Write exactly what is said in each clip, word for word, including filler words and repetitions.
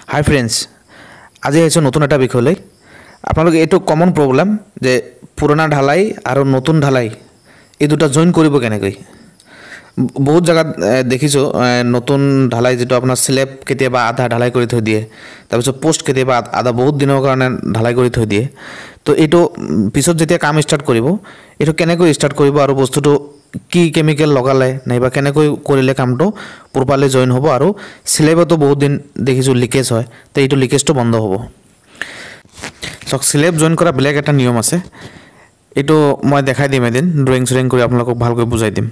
hi friends आज आइছো নতুন এটা বিষয়লৈ আপোনালোকে এটো কমন প্ৰবলেম যে পুৰণা ঢালাই আৰু নতুন ঢালাই এই দুটা জয়েন কৰিব কেনেকৈ বহুত জায়গা দেখিছো নতুন ঢালাই যেটো আপোনাৰ স্ল্যাব কেতিয়াবা আধা ঢালাই কৰি থৈ দিয়ে তাৰপিছত পোষ্ট কেতিয়াবা আধা বহুত দিনৰ কাৰণে ঢালাই কৰি থৈ দিয়ে তো এটো পিছত যেতিয়া কাম ষ্টাৰ্ট কৰিব এটো কেনেকৈ ষ্টাৰ্ট কৰিব আৰু বস্তুটো কি কেমিক্যাল লগালে নাইবা কেনেকৈ কৰিলে কামটো প্ৰপাৰলি জয়েন হ'ব আৰু স্ল্যাবটো বহুত দিন দেখিছো লিকেজ হয় তো এটো লিকেজটো বন্ধ হ'ব সক স্ল্যাব জয়েন কৰা ব্লেক এটা নিয়ম আছে এটো মই দেখাই দিম এদিন ড্ৰয়িং শ্ৰেং কৰি আপোনালোকক ভালকৈ বুজাই দিম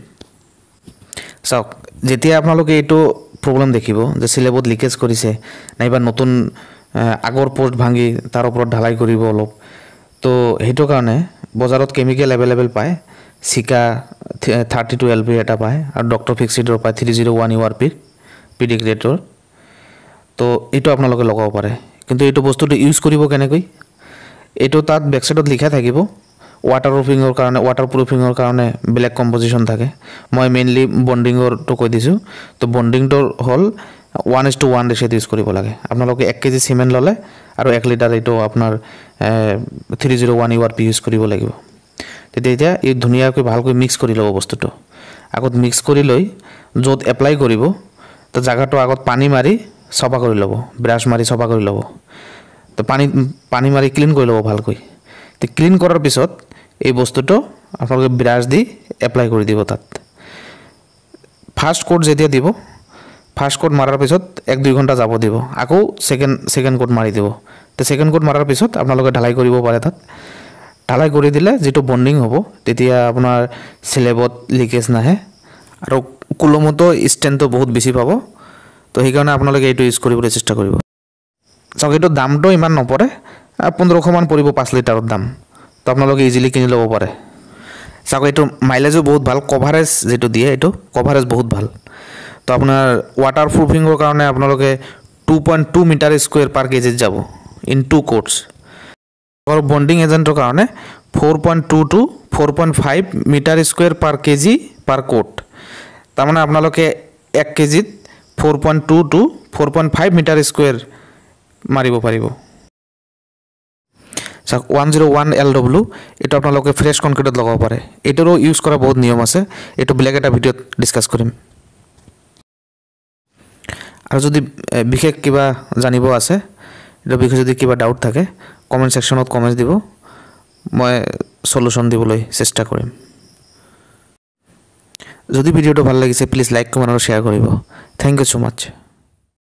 সক যেতিয়া আপোনালোকে এটো প্ৰবলেম দেখিব যে স্ল্যাবত লিকেজ কৰিছে নাইবা নতুন আগৰ পোষ্ট ভাঙি তাৰ ওপৰত ঢালাই কৰিব অলপ তো হেটো কাৰণে বজাৰত কেমিক্যাল अवेलेबल পায় সিকা থাৰ্টি টু এল পি এটা পায় আৰু ডক্টৰ ফিক্সিডৰ পায় three zero' one U R P PD গ্ৰেডৰ তো এটো আপোনালোকে লগাব পাৰে কিন্তু এটো বস্তুটো ইউজ কৰিব কেনেকৈ এটো তাত বেকসাইডত লিখা থাকিব ওয়াটাৰ প্ৰুফিংৰ কাৰণে ওয়াটাৰ প্ৰুফিংৰ কাৰণে ব্লেক কম্পোজিশন থাকে মই মেইনলি বন্ডিংৰ তো কৈ দিছো তো বন্ডিংৰ হল one is to one ratio use কৰিব লাগে আপোনালোকে এক কেজি সিমেন্ট ললে আৰু এক লিটাৰ এটো আপোনাৰ three zero' one U R P use কৰিব লাগিব তেতিয়া এই ধুনিয়াকৈ ভালকৈ মিক্স কৰি লব বস্তুটো আগত মিক্স কৰি লৈ যত এপ্লাই কৰিব তো জায়গাটো আগত পানী মাৰি সফা কৰি লব ব্ৰাশ মাৰি সফা কৰি লব তো পানী পানী মাৰি ক্লিন কৰি লব ভালকৈ তো ক্লিন কৰাৰ পিছত এই বস্তুটো আপোনালোকে ব্ৰাশ দি এপ্লাই কৰি দিব তাত ফাৰ্স্ট কোট যেতিয়া দিব ফাৰ্স্ট কোট মাৰাৰ পিছত এক দুই ঘণ্টা যাব দিব আকৌ সেকেন্ড সেকেন্ড কোট মাৰি দিব তো সেকেন্ড কোট মাৰাৰ পিছত আপোনালোকে ঢালাই কৰিব পাৰে তাত ঢালাই কৰি দিলে যেটো বন্ডিং হ'ব তেতিয়া আপোনাৰ স্ল্যাবত লিকেজ নাহে আৰু কুলমতো ষ্টেনটো বহুত বেছি পাব তো সেই কাৰণে আপোনালোকে এটো ইউজ কৰিবলৈ চেষ্টা কৰিব সকেটো দামটো ইমান নপৰে পোন্ধৰশ মান পৰিব পাঁচ লিটাৰৰ দাম তো আপোনালোকে ইজিলি কিনি ল'ব পাৰে সকেটো মাইলেজো বহুত ভাল কভাৰেজ যেটো দিয়ে এটো কভাৰেজ বহুত ভাল তো আপোনাৰ ওয়াটাৰ প্ৰুফিংৰ কাৰণে আপোনালোকে two point two metre square per KG যাব ইন টু কোটস और बॉन्डिंग एजेंटर कारण four point two to four point five metre square per KG per coat তাৰমানে আপোনালোকে এক কেজিত four point two to four point five metre square মাৰিব পাৰিব সক one oh one L W এটা আপোনালোকে ফ্ৰেশ কনক্ৰিটত লগাব পাৰে এটোৰো ইউজ কৰা বহুত নিয়ম আছে এটো ব্লেক এটা ভিডিওত ডিসকাস কৰিম আৰু যদি বিশেষ কিবা জানিব আছে এটো বিষয়ে যদি কিবা ডাউট থাকে কমেন্ট সেকশনত কমেন্ট দিব মই সলিউশন দিবলৈ চেষ্টা কৰিম যদি ভিডিওটো ভাল লাগিছে প্লিজ লাইক কমেন্ট আৰু শেয়াৰ কৰিব থ্যাংক ইউ সো মাচ